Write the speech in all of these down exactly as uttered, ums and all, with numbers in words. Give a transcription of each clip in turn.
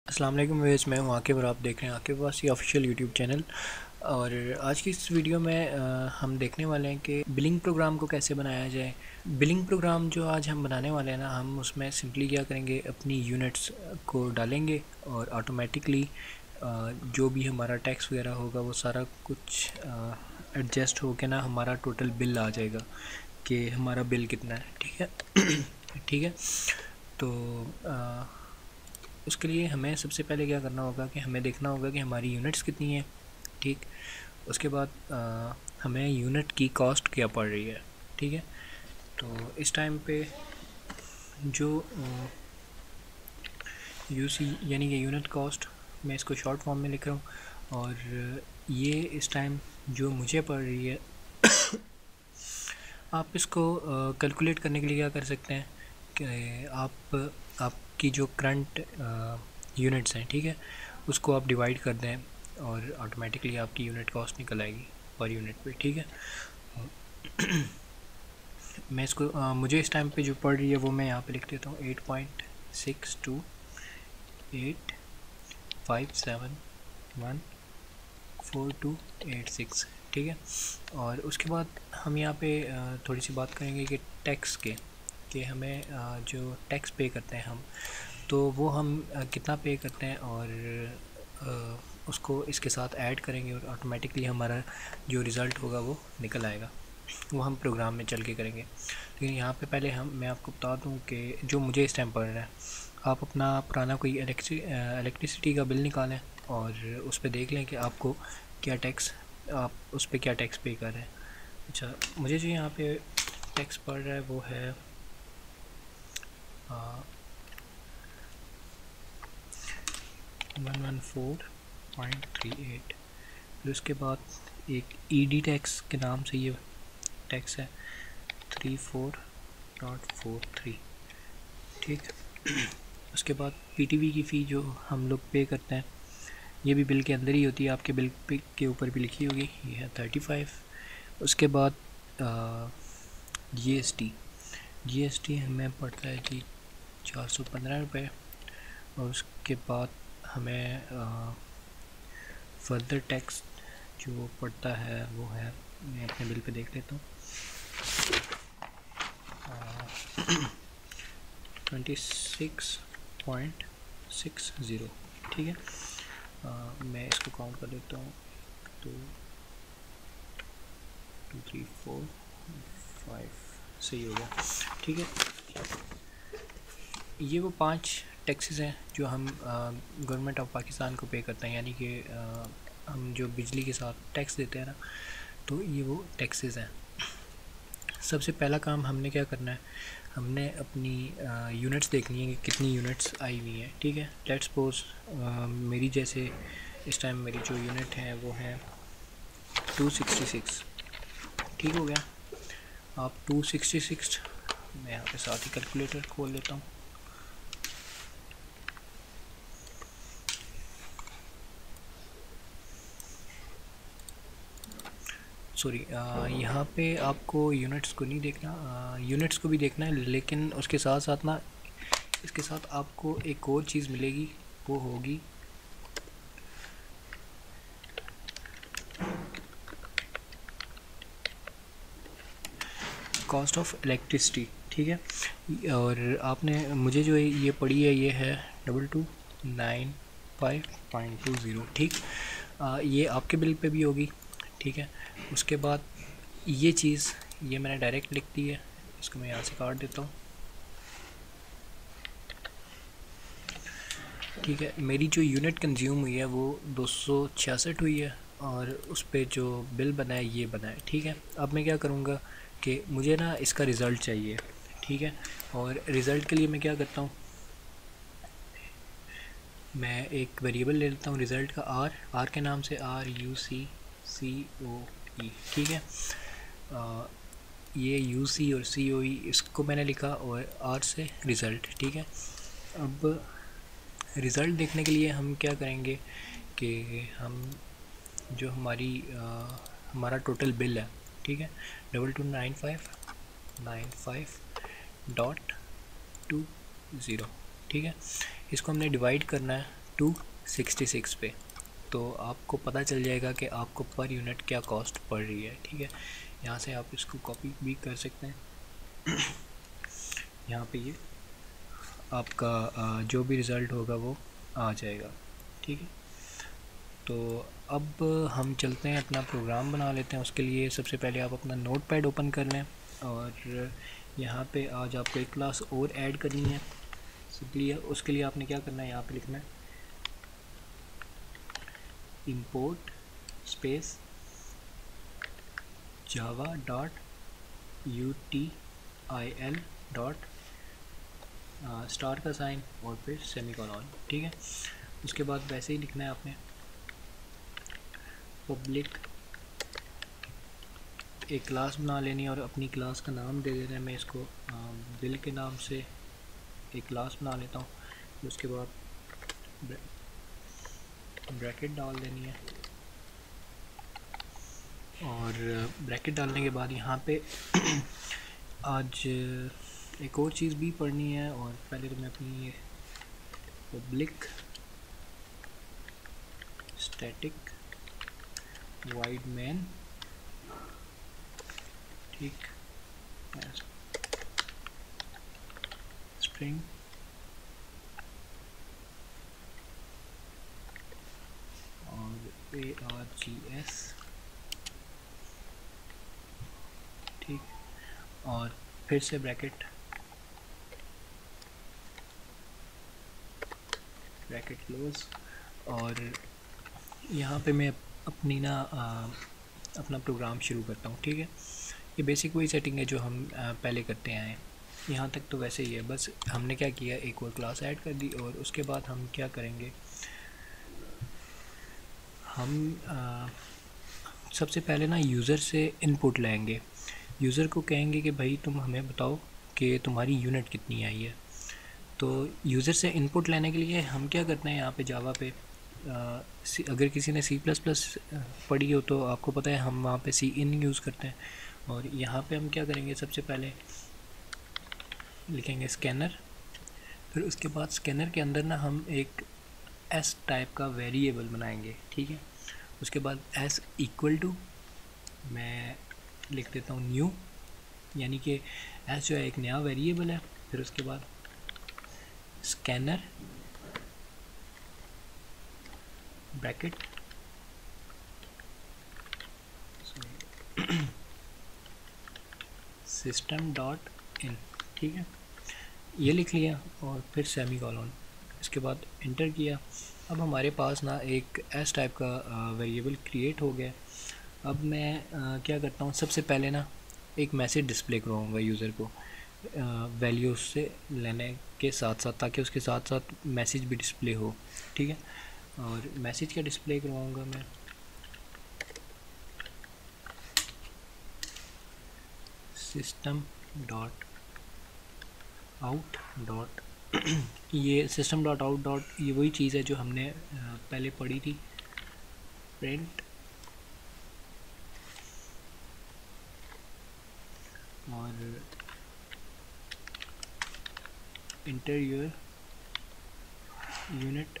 अस्सलाम वालेकुम व्यूअर्स, मैं हूं आकिब और आप देख रहे हैं आकिब वासी ऑफिशियल यूट्यूब चैनल। और आज की इस वीडियो में आ, हम देखने वाले हैं कि बिलिंग प्रोग्राम को कैसे बनाया जाए। बिलिंग प्रोग्राम जो आज हम बनाने वाले हैं ना, हम उसमें सिंपली क्या करेंगे, अपनी यूनिट्स को डालेंगे और ऑटोमेटिकली जो भी हमारा टैक्स वगैरह होगा वो सारा कुछ एडजस्ट हो के ना हमारा टोटल बिल आ जाएगा कि हमारा बिल कितना है। ठीक है ठीक है। तो आ, उसके लिए हमें सबसे पहले क्या करना होगा कि हमें देखना होगा कि हमारी यूनिट्स कितनी हैं। ठीक, उसके बाद आ, हमें यूनिट की कॉस्ट क्या पड़ रही है। ठीक है, तो इस टाइम पे जो यू सी यानी कि यूनिट कॉस्ट, मैं इसको शॉर्ट फॉर्म में लिख रहा हूँ। और ये इस टाइम जो मुझे पड़ रही है आप इसको कैलकुलेट करने के लिए क्या कर सकते हैं कि आप आपकी जो करंट यूनिट्स हैं, ठीक है, उसको आप डिवाइड कर दें और ऑटोमेटिकली आपकी यूनिट कॉस्ट निकल आएगी पर यूनिट पे। ठीक है, मैं इसको आ, मुझे इस टाइम पे जो पड़ रही है वो मैं यहाँ पे लिख देता हूँ, eight point six two eight five seven one four two eight six. ठीक है, और उसके बाद हम यहाँ पे थोड़ी सी बात करेंगे कि टैक्स के कि हमें जो टैक्स पे करते हैं हम, तो वो हम कितना पे करते हैं और उसको इसके साथ ऐड करेंगे और ऑटोमेटिकली हमारा जो रिज़ल्ट होगा वो निकल आएगा। वो हम प्रोग्राम में चल के करेंगे। लेकिन यहाँ पे पहले हम मैं आपको बता दूँ कि जो मुझे इस टाइम पड़ रहा है, आप अपना पुराना कोई इलेक्ट्रिसिटी का बिल निकालें और उस पर देख लें कि आपको क्या टैक्स, आप उस पर क्या टैक्स पे कर रहे हैं। अच्छा, मुझे जो यहाँ पे टैक्स पड़ रहा है वो है one one four point three eight. फिर उसके बाद एक ई डी टैक्स के नाम से ये टैक्स है three four dot four three. ठीक, उसके बाद पी टी वी की फ़ी जो हम लोग पे करते हैं, ये भी बिल के अंदर ही होती है, आपके बिल पे के ऊपर भी लिखी होगी, ये है थर्टी फाइव। उसके बाद G S T G S T हमें पड़ता है जी चार सौ पंद्रह रुपये। और उसके बाद हमें फर्दर टैक्स जो पड़ता है वो है, मैं अपने बिल पे देख लेता हूँ, twenty six point six zero. ठीक है, आ, मैं इसको काउंट कर लेता हूँ, तो टू थ्री फोर फाइव सही हो गया। ठीक है, ये वो पांच टैक्सेस हैं जो हम गवर्नमेंट ऑफ पाकिस्तान को पे करते हैं, यानी कि हम जो बिजली के साथ टैक्स देते हैं ना, तो ये वो टैक्सेस हैं। सबसे पहला काम हमने क्या करना है, हमने अपनी यूनिट्स देखनी है कि कितनी यूनिट्स आई हुई हैं। ठीक है, लेट्स सपोज मेरी जैसे इस टाइम मेरी जो यूनिट है वो है टू सिक्सटी सिक्स। ठीक हो गया, आप टू सिक्सटी सिक्स, मैं यहाँ पे साथ ही कैलकुलेटर खोल लेता हूँ। सॉरी, यहाँ पे आपको यूनिट्स को नहीं देखना, यूनिट्स को भी देखना है, लेकिन उसके साथ साथ ना इसके साथ आपको एक और चीज़ मिलेगी, वो होगी कॉस्ट ऑफ इलेक्ट्रिसिटी। ठीक है, और आपने मुझे जो ये पड़ी है ये है double two nine five point two zero. ठीक, आ, ये आपके बिल पे भी होगी। ठीक है, उसके बाद ये चीज़ ये मैंने डायरेक्ट लिख दी है, इसको मैं यहाँ से काट देता हूँ। ठीक है, मेरी जो यूनिट कंज्यूम हुई है वो दो सौ छियासठ हुई है और उस पर जो बिल बना है ये बना है। ठीक है, अब मैं क्या करूँगा कि मुझे ना इसका रिज़ल्ट चाहिए। ठीक है, और रिज़ल्ट के लिए मैं क्या करता हूँ, मैं एक वेरिएबल ले लेता हूँ रिज़ल्ट का, आर आर के नाम से, आर यू सी सी ओ ई। ठीक है, आ, ये यू सी और सी ओ ई इसको मैंने लिखा और आर से रिज़ल्ट। ठीक है, अब रिज़ल्ट देखने के लिए हम क्या करेंगे कि हम जो हमारी आ, हमारा टोटल बिल है, ठीक है, double two nine five nine five dot two zero. ठीक है, इसको हमने डिवाइड करना है टू सिक्सटी सिक्स पे, तो आपको पता चल जाएगा कि आपको पर यूनिट क्या कॉस्ट पड़ रही है। ठीक है, यहाँ से आप इसको कॉपी भी कर सकते हैं। यहाँ पे ये आपका जो भी रिज़ल्ट होगा वो आ जाएगा। ठीक है, तो अब हम चलते हैं अपना प्रोग्राम बना लेते हैं। उसके लिए सबसे पहले आप अपना नोटपैड ओपन कर लें और यहाँ पे आज आपको एक क्लास और ऐड करनी है। सिंपली उसके लिए आपने क्या करना है, यहाँ पे लिखना है import space Java dot U T I L dot star का साइन और फिर सेमीकोलन। ठीक है, उसके बाद वैसे ही लिखना है आपने पब्लिक एक क्लास बना लेनी है और अपनी क्लास का नाम दे देना है। मैं इसको बिल के नाम से एक क्लास बना लेता हूँ। उसके बाद ब्रैकेट डाल देनी है और ब्रैकेट डालने के बाद यहाँ पे आज एक और चीज़ भी पढ़नी है। और पहले तो मैं अपनी ये पब्लिक स्टैटिक वाइड मैन, ठीक, स्ट्रिंग और ए आर जी एस, ठीक, और फिर से ब्रैकेट ब्रैकेट क्लोज। और यहाँ पे मैं अपनी ना आ, अपना प्रोग्राम शुरू करता हूँ। ठीक है, ये बेसिक वही सेटिंग है जो हम आ, पहले करते आए हैं। यहाँ तक तो वैसे ही है, बस हमने क्या किया, एक और क्लास ऐड कर दी और उसके बाद हम क्या करेंगे, हम आ, सबसे पहले ना यूज़र से इनपुट लेंगे। यूज़र को कहेंगे कि भाई तुम हमें बताओ कि तुम्हारी यूनिट कितनी आई है। तो यूज़र से इनपुट लेने के लिए हम क्या करते हैं, यहाँ पे जावा पे आ, अगर किसी ने सी प्लस प्लस पढ़ी हो तो आपको पता है हम वहाँ पे सी इन यूज़ करते हैं। और यहाँ पे हम क्या करेंगे, सबसे पहले लिखेंगे स्कैनर, फिर उसके बाद स्कैनर के अंदर ना हम एक एस टाइप का वेरिएबल बनाएंगे। ठीक है, उसके बाद एस इक्वल टू मैं लिख देता हूँ न्यू, यानी कि एस जो है एक नया वेरिएबल है। फिर उसके बाद scanner bracket system dot in, ठीक है, ये लिख लिया और फिर सेमी कॉलन, इसके बाद इंटर किया। अब हमारे पास ना एक एस टाइप का वेरिएबल क्रिएट हो गया। अब मैं आ, क्या करता हूँ, सबसे पहले ना एक मैसेज डिस्प्ले करवाऊँगा यूज़र को वैल्यू से लेने के साथ साथ, ताकि उसके साथ साथ मैसेज भी डिस्प्ले हो। ठीक है, और मैसेज क्या डिस्प्ले करवाऊँगा मैं, सिस्टम डॉट आउट डॉट ये सिस्टम डॉट आउट डॉट ये वही चीज़ है जो हमने पहले पढ़ी थी, प्रिंट और इंटर योर यूनिट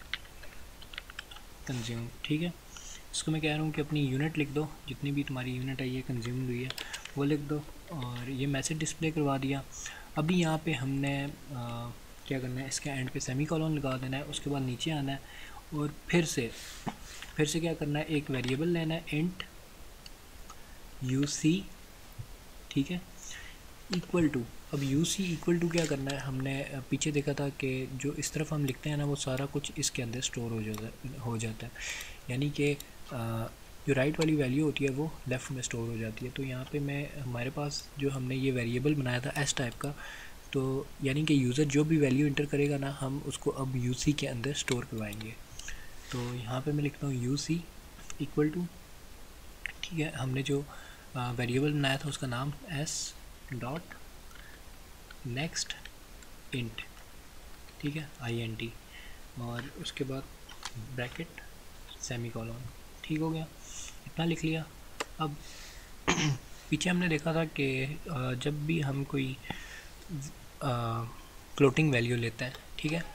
कंज्यूम। ठीक है, इसको मैं कह रहा हूँ कि अपनी यूनिट लिख दो, जितनी भी तुम्हारी यूनिट आई है कंज्यूम हुई है वो लिख दो, और ये मैसेज डिस्प्ले करवा दिया। अभी यहाँ पे हमने आ, क्या करना है, इसके एंड पे सेमी कॉलन लगा देना है। उसके बाद नीचे आना है और फिर से फिर से क्या करना है, एक वेरिएबल लेना है इंट यू सी, ठीक है, इक्वल टू। अब यू सी इक्वल टू क्या करना है, हमने पीछे देखा था कि जो इस तरफ हम लिखते हैं ना वो सारा कुछ इसके अंदर स्टोर हो जाता हो जाता है, यानी कि जो राइट वाली वैल्यू होती है वो लेफ़्ट में स्टोर हो जाती है। तो यहाँ पे मैं हमारे पास जो हमने ये वेरिएबल बनाया था एस टाइप का, तो यानी कि यूज़र जो भी वैल्यू इंटर करेगा ना हम उसको अब यू सी के अंदर स्टोर करवाएंगे। तो यहाँ पे मैं लिखता हूँ यू सी इक्वल टू, ठीक है, हमने जो वेरिएबल बनाया था उसका नाम एस डॉट नेक्स्ट इंट, ठीक है, आई एन टी, और उसके बाद ब्रैकेट सेमी कॉलन। ठीक हो गया, इतना लिख लिया। अब पीछे हमने देखा था कि जब भी हम कोई फ्लोटिंग वैल्यू लेते हैं, ठीक है,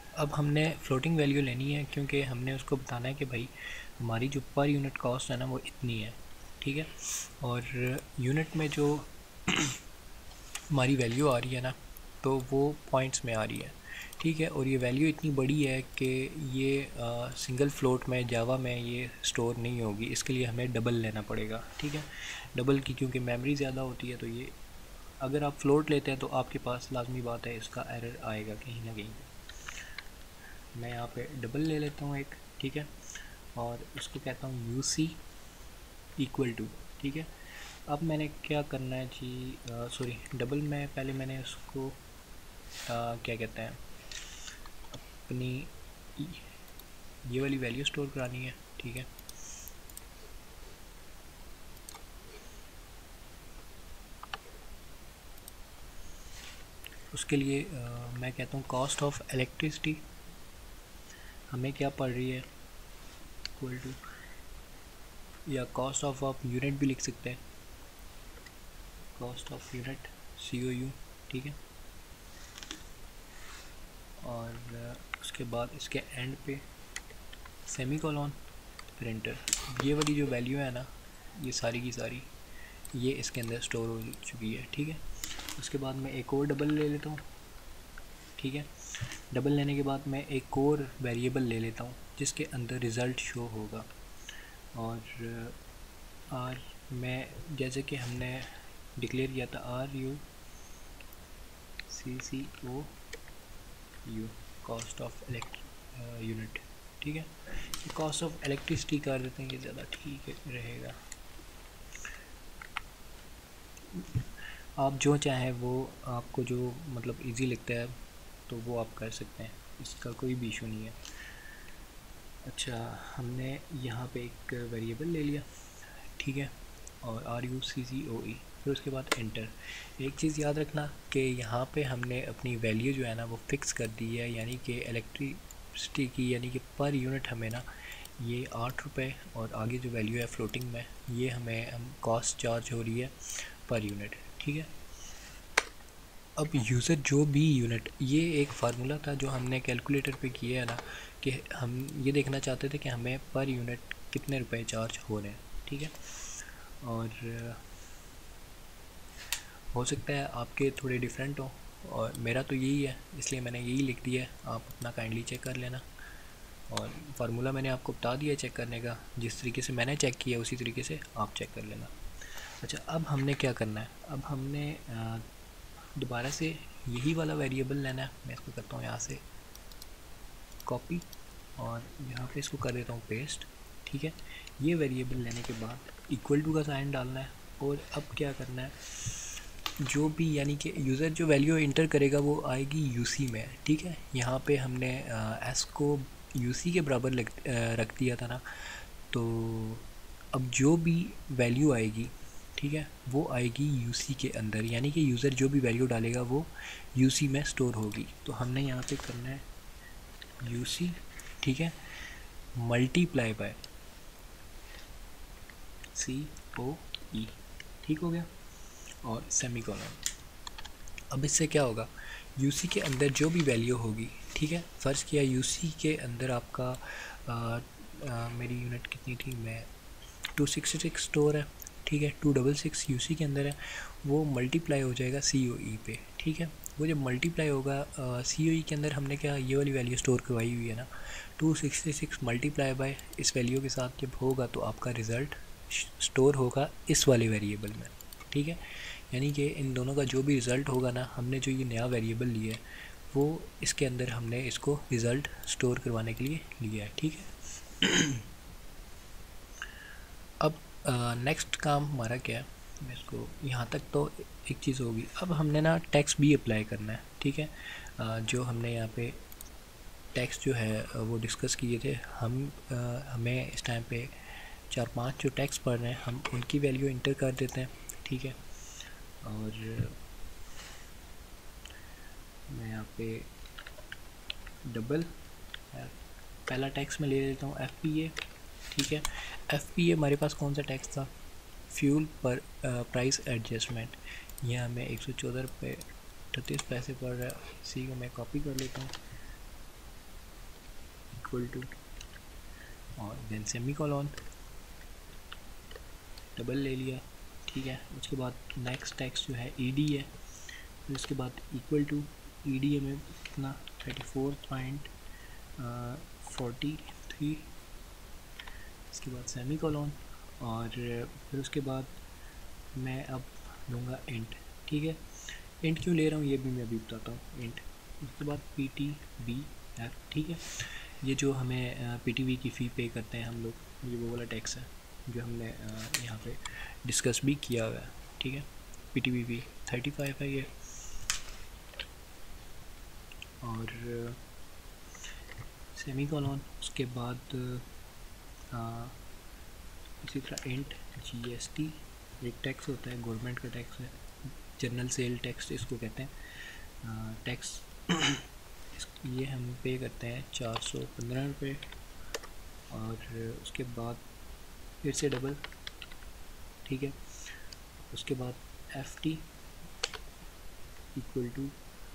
अब हमने फ्लोटिंग वैल्यू लेनी है क्योंकि हमने उसको बताना है कि भाई हमारी जो पर यूनिट कॉस्ट है ना वो इतनी है, ठीक है। और यूनिट में जो हमारी वैल्यू आ रही है ना तो वो पॉइंट्स में आ रही है, ठीक है। और ये वैल्यू इतनी बड़ी है कि ये आ, सिंगल फ्लोट में जावा में ये स्टोर नहीं होगी, इसके लिए हमें डबल लेना पड़ेगा, ठीक है। डबल की क्योंकि मेमोरी ज़्यादा होती है, तो ये अगर आप फ्लोट लेते हैं तो आपके पास लाजमी बात है इसका एरर आएगा कहीं ना कहीं। मैं यहाँ पे डबल ले लेता हूँ एक, ठीक है, और इसको कहता हूँ यू सी इक्वल टू, ठीक है। अब मैंने क्या करना है जी, सॉरी डबल में पहले मैंने उसको आ, क्या कहते हैं अपनी ये वाली वैल्यू स्टोर करानी है, ठीक है। उसके लिए आ, मैं कहता हूँ कॉस्ट ऑफ इलेक्ट्रिसिटी हमें क्या पड़ रही है इक्वल टू, या कॉस्ट ऑफ आप यूनिट भी लिख सकते हैं, cost of unit C O U, ठीक है। और उसके बाद इसके एंड पे सेमी कॉलन प्रिंटर, ये वाली जो वैल्यू है ना ये सारी की सारी ये इसके अंदर स्टोर हो चुकी है, ठीक है। उसके बाद मैं एक और डबल ले लेता हूँ, ठीक है। डबल लेने के बाद मैं एक और वेरिएबल ले लेता हूँ जिसके अंदर रिज़ल्ट शो होगा। और आर मैं जैसे कि हमने डिक्लेयर किया था R U C C O U cost of electric unit, ठीक है। कॉस्ट ऑफ इलेक्ट्रिसिटी कर देते हैं, ये ज़्यादा ठीक रहेगा। आप जो चाहें वो आपको जो मतलब इजी लगता है तो वो आप कर सकते हैं, इसका कोई भी इशू नहीं है। अच्छा, हमने यहाँ पे एक वेरिएबल ले लिया, ठीक है, और आर यू सी सी ओ ई, फिर उसके बाद एंटर। एक चीज़ याद रखना कि यहाँ पे हमने अपनी वैल्यू जो है ना वो फिक्स कर दी है, यानी कि इलेक्ट्रिसिटी की यानी कि पर यूनिट हमें ना ये आठ रुपये, और आगे जो वैल्यू है फ्लोटिंग में ये हमें हम कॉस्ट चार्ज हो रही है पर यूनिट, ठीक है। अब यूज़र जो भी यूनिट, ये एक फार्मूला था जो हमने कैलकुलेटर पे किया है ना, कि हम ये देखना चाहते थे कि हमें पर यूनिट कितने रुपए चार्ज हो रहे हैं, ठीक है। और हो सकता है आपके थोड़े डिफरेंट हो, और मेरा तो यही है इसलिए मैंने यही लिख दिया है, आप अपना काइंडली चेक कर लेना। और फार्मूला मैंने आपको बता दिया चेक करने का, जिस तरीके से मैंने चेक किया उसी तरीके से आप चेक कर लेना। अच्छा, अब हमने क्या करना है, अब हमने दोबारा से यही वाला वेरिएबल लेना है। मैं इसको करता हूँ यहाँ से कॉपी, और यहाँ पे इसको कर देता हूँ पेस्ट, ठीक है। ये वेरिएबल लेने के बाद इक्वल टू का साइन डालना है, और अब क्या करना है, जो भी यानी कि यूज़र जो वैल्यू इंटर करेगा वो आएगी यूसी में, ठीक है। यहाँ पे हमने एस को यूसी के बराबर रख दिया था ना, तो अब जो भी वैल्यू आएगी, ठीक है, वो आएगी यूसी के अंदर, यानी कि यूज़र जो भी वैल्यू डालेगा वो यूसी में स्टोर होगी। तो हमने यहाँ पे करना है यूसी, ठीक है, मल्टीप्लाई बाय सी ओ ई, ठीक हो गया, और सेमी कॉलन। अब इससे क्या होगा, यूसी के अंदर जो भी वैल्यू होगी, ठीक है, फ़र्ज़ किया यूसी के अंदर आपका आ, आ, मेरी यूनिट कितनी थी, मैं टू सिक्सटी सिक्स स्टोर है, ठीक है, टू डबल सिक्स यूसी के अंदर है, वो मल्टीप्लाई हो जाएगा सी ओ ई पे, ठीक है। वो जब मल्टीप्लाई होगा सी ओ ई के अंदर हमने क्या ये वाली वैल्यू स्टोर करवाई हुई है ना, two sixty six multiply by इस वैल्यू के साथ जब होगा तो आपका रिज़ल्ट स्टोर होगा इस वाले वेरिएबल में, ठीक है। यानी कि इन दोनों का जो भी रिज़ल्ट होगा ना, हमने जो ये नया वेरिएबल लिया है वो इसके अंदर हमने इसको रिज़ल्ट स्टोर करवाने के लिए लिया है, ठीक है। अब नेक्स्ट काम हमारा क्या है, मैं इसको यहाँ तक तो एक चीज़ होगी। अब हमने ना टैक्स भी अप्लाई करना है, ठीक है। uh, जो हमने यहाँ पे टैक्स जो है वो डिस्कस किए थे हम, uh, हमें इस टाइम पे चार पांच जो टैक्स पढ़ रहे हैं हम उनकी वैल्यू इंटर कर देते हैं, ठीक है। और मैं यहाँ पे डबल पहला टैक्स में ले लेता हूँ एफ पी ए, ठीक है। एफ पी ए हमारे पास कौन सा टैक्स था, फ्यूल पर प्राइस एडजस्टमेंट, ये हमें एक सौ चौदह रुपये अड़तीस पैसे पड़ रहा है, इसी को मैं कॉपी कर लेता हूँ, इक्वल टू और देन सेमी कॉलन, डबल ले लिया, ठीक है। उसके बाद नेक्स्ट टेक्स्ट जो है ई डी है, फिर उसके बाद इक्वल टू ई डी में कितना thirty four point forty three, इसके बाद सेमी कॉलन, और फिर उसके बाद मैं अब लूँगा इंट, ठीक है। इंट क्यों ले रहा हूँ ये भी मैं अभी बताता हूँ। इंट, उसके बाद पी टी बी एफ, ठीक है। ये जो हमें पी टी बी की फ़ी पे करते हैं हम लोग, ये वो वाला टैक्स है जो हमने यहाँ पे डिस्कस भी किया हुआ है, ठीक है। P T B F thirty five है ये, और सेमी कॉलन, उसके बाद आ, इसी तरह इंट जी एस टी, एक टैक्स होता है, गवर्नमेंट का टैक्स है, जनरल सेल टैक्स इसको कहते हैं, टैक्स ये हम पे करते हैं चार सौ पंद्रह रुपये, और उसके बाद फिर से डबल, ठीक है। उसके बाद F T equal to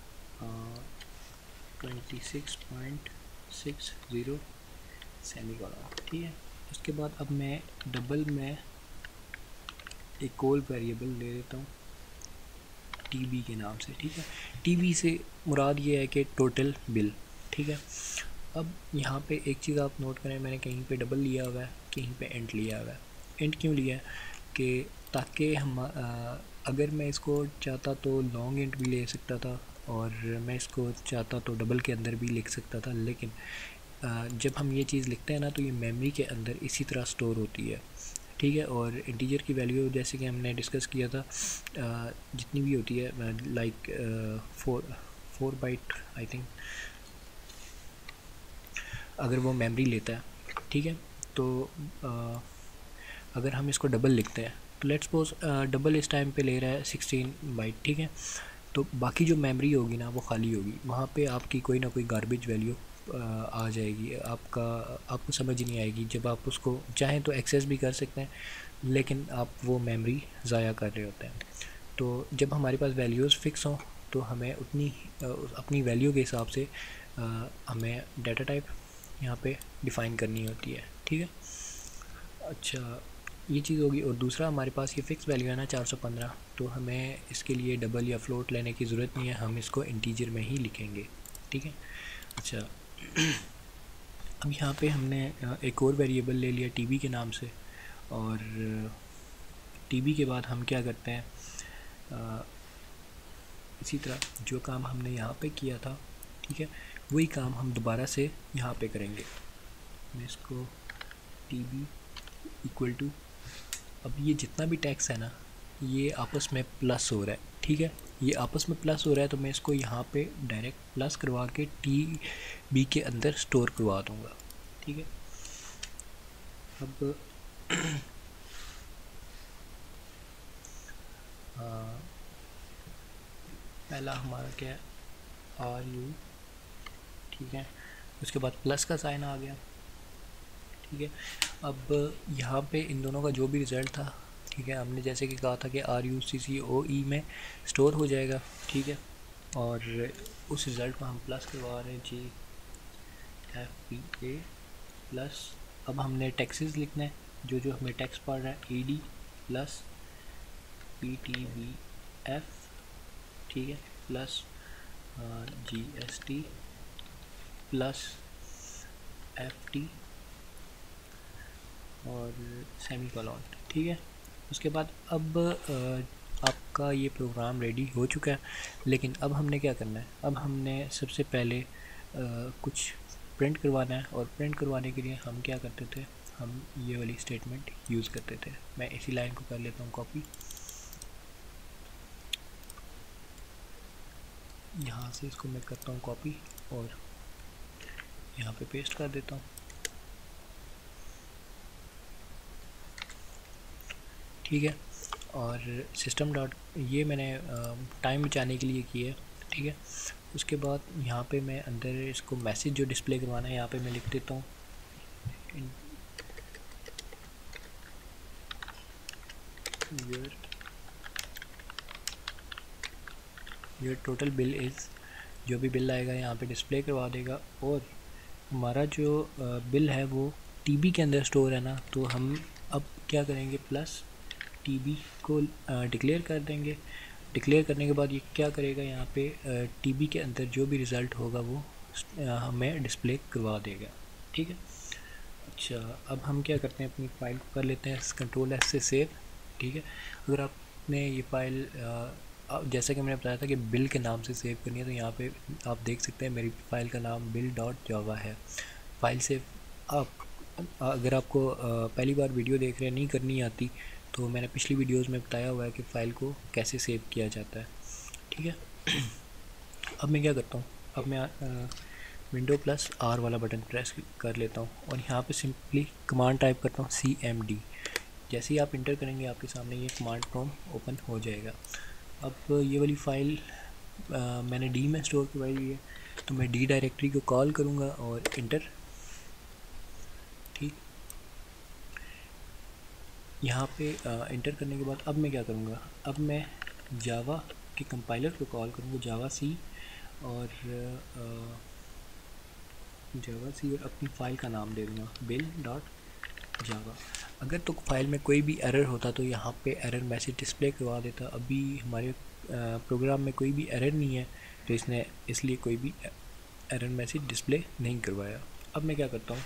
twenty six point six zero semicolon, ठीक है। उसके बाद अब मैं डबल में एक और वेरिएबल ले लेता हूँ टी बी के नाम से, ठीक है। टी बी से मुराद ये है कि टोटल बिल, ठीक है। अब यहाँ पे एक चीज़ आप नोट करें, मैंने कहीं पे डबल लिया हुआ है, कहीं पे इंट लिया हुआ है। इंट क्यों लिया है कि ताकि हम आ, अगर मैं इसको चाहता तो लॉन्ग इंट भी ले सकता था, और मैं इसको चाहता तो डबल के अंदर भी लिख सकता था, लेकिन आ, जब हम ये चीज़ लिखते हैं ना तो ये मेमोरी के अंदर इसी तरह स्टोर होती है, ठीक है। और इंटीजर की वैल्यू जैसे कि हमने डिस्कस किया था, आ, जितनी भी होती है like four four byte I think, अगर वो मेमोरी लेता है, ठीक है। तो आ, अगर हम इसको डबल लिखते हैं तो लेट्स सपोज डबल इस टाइम पे ले रहा है सिक्सटीन बाइट, ठीक है। तो बाकी जो मेमोरी होगी ना वो खाली होगी, वहाँ पे आपकी कोई ना कोई गार्बेज वैल्यू आ जाएगी, आपका आपको समझ नहीं आएगी। जब आप उसको चाहें तो एक्सेस भी कर सकते हैं, लेकिन आप वो मेमोरी ज़ाया कर रहे होते हैं। तो जब हमारे पास वैल्यूज़ फ़िक्स हों तो हमें उतनी अपनी वैल्यू के हिसाब से हमें डाटा टाइप यहाँ पे डिफ़ाइन करनी होती है, ठीक है। अच्छा, ये चीज़ होगी। और दूसरा, हमारे पास ये फ़िक्स वैल्यू है ना चार सौ पंद्रह, तो हमें इसके लिए डबल या फ्लोट लेने की ज़रूरत नहीं है, हम इसको इंटीजर में ही लिखेंगे, ठीक है। अच्छा, अब यहाँ पे हमने एक और वेरिएबल ले लिया टीबी के नाम से, और टीबी के बाद हम क्या करते हैं, आ, इसी तरह जो काम हमने यहाँ पे किया था, ठीक है, वही काम हम दोबारा से यहाँ पे करेंगे। मैं इसको टीबी इक्वल टू, अब ये जितना भी टैक्स है ना ये आपस में प्लस हो रहा है, ठीक है। ये आपस में प्लस हो रहा है तो मैं इसको यहाँ पे डायरेक्ट प्लस करवा के टी बी के अंदर स्टोर करवा दूँगा, ठीक है। अब आ, पहला हमारा क्या है, आर यू, ठीक है। उसके बाद प्लस का साइन आ गया, ठीक है। अब यहाँ पे इन दोनों का जो भी रिज़ल्ट था, ठीक है, हमने जैसे कि कहा था कि आर यू सी सी ओ ई में स्टोर हो जाएगा, ठीक है। और उस रिज़ल्ट को हम प्लस करवा रहे हैं, G F P A plus. अब हमने टैक्सेस लिखना है, जो जो हमें टैक्स पड़ रहा है, E D plus P T B F, ठीक है, plus G S T plus F T और सेमी कॉलन, ठीक है। उसके बाद अब आ, आपका ये प्रोग्राम रेडी हो चुका है, लेकिन अब हमने क्या करना है, अब हमने सबसे पहले आ, कुछ प्रिंट करवाना है, और प्रिंट करवाने के लिए हम क्या करते थे, हम ये वाली स्टेटमेंट यूज़ करते थे। मैं इसी लाइन को कर लेता हूँ कॉपी, यहाँ से इसको मैं करता हूँ कॉपी और यहाँ पे पेस्ट कर देता हूँ, ठीक है। और सिस्टम डॉट, ये मैंने टाइम बचाने के लिए किया है, ठीक है। उसके बाद यहाँ पे मैं अंदर इसको मैसेज जो डिस्प्ले करवाना है यहाँ पे मैं लिख देता हूँ, your your total bill is, जो भी बिल आएगा यहाँ पे डिस्प्ले करवा देगा। और हमारा जो बिल है वो टीबी के अंदर स्टोर है ना, तो हम अब क्या करेंगे, प्लस टीबी को डिक्लेयर कर देंगे। डिक्लेयर करने के बाद ये क्या करेगा, यहाँ पे टीबी के अंदर जो भी रिज़ल्ट होगा वो हमें डिस्प्ले करवा देगा। ठीक है। अच्छा, अब हम क्या करते हैं, अपनी फ़ाइल को कर लेते हैं कंट्रोल एस से सेव। ठीक है। अगर आपने ये फ़ाइल जैसा कि मैंने बताया था कि बिल के नाम से सेव करनी है, तो यहाँ पे आप देख सकते हैं मेरी फ़ाइल का नाम बिल डॉट जावा है। फ़ाइल सेव आप अगर आपको पहली बार वीडियो देख रहे हैं नहीं करनी आती, तो मैंने पिछली वीडियोस में बताया हुआ है कि फ़ाइल को कैसे सेव किया जाता है। ठीक है। अब मैं क्या करता हूँ, अब मैं विंडो प्लस आर वाला बटन प्रेस कर लेता हूँ और यहाँ पे सिंपली कमांड टाइप करता हूँ सी एम डी। जैसे ही आप इंटर करेंगे आपके सामने ये कमांड प्रॉम्प्ट ओपन हो जाएगा। अब ये वाली फ़ाइल आ, मैंने डी में स्टोर करवाई हुई है, तो मैं डी डायरेक्टरी को कॉल करूँगा और इंटर। ठीक, यहाँ पे आ, इंटर करने के बाद अब मैं क्या करूँगा, अब मैं जावा के कंपाइलर को कॉल करूँगा, जावा सी और जावा सी और अपनी फ़ाइल का नाम दे दूँगा बिल डॉट जावा। अगर तो फाइल में कोई भी एरर होता तो यहाँ पे एरर मैसेज डिस्प्ले करवा देता। अभी हमारे प्रोग्राम में कोई भी एरर नहीं है, तो इसने इसलिए कोई भी एरर मैसेज डिस्प्ले नहीं करवाया। अब मैं क्या करता हूँ,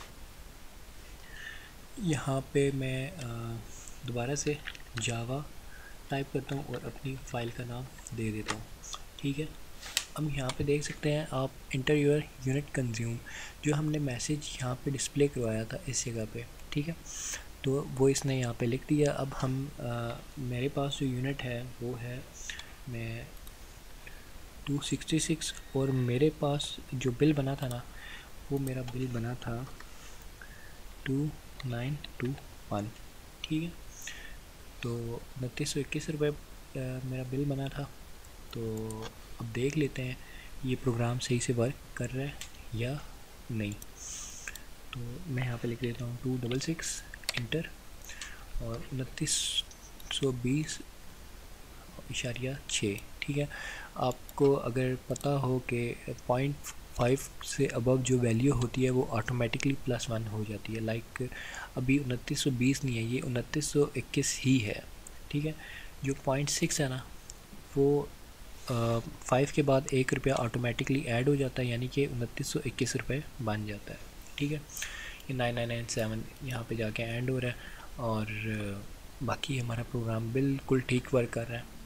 यहाँ पे मैं दोबारा से जावा टाइप करता हूँ और अपनी फ़ाइल का नाम दे देता हूँ। ठीक है। अब यहाँ पे देख सकते हैं आप इंटर योर यूनिट कंज्यूम, जो हमने मैसेज यहाँ पे डिस्प्ले करवाया था इस जगह पे। ठीक है, तो वो इसने यहाँ पे लिख दिया। अब हम आ, मेरे पास जो यूनिट है वो है मैं टू सिक्सटी सिक्स और मेरे पास जो बिल बना था ना, वो मेरा बिल बना था टू नाइन टू वन। ठीक है, तो उनतीस सौ इक्कीस रुपये मेरा बिल बना था। तो अब देख लेते हैं ये प्रोग्राम सही से वर्क कर रहा है या नहीं। तो मैं यहाँ पे लिख देता हूँ टू डबल सिक्स इंटर और उनतीस सौ बीस इशारिया छः। ठीक है, आपको अगर पता हो कि पॉइंट फाइव से अबव जो वैल्यू होती है वो ऑटोमेटिकली प्लस वन हो जाती है। लाइक अभी उनतीस सौ बीस नहीं है, ये उनतीस सौ इक्कीस ही है। ठीक है, जो पॉइंट सिक्स है ना वो फाइव के बाद एक रुपया ऑटोमेटिकली ऐड हो जाता है, यानी कि उनतीस सौ इक्कीस रुपये बन जाता है। ठीक है, ये नाइन नाइन नाइन सेवन यहाँ पे जाके एंड हो रहा है और बाकी हमारा प्रोग्राम बिल्कुल ठीक वर्क कर रहा है।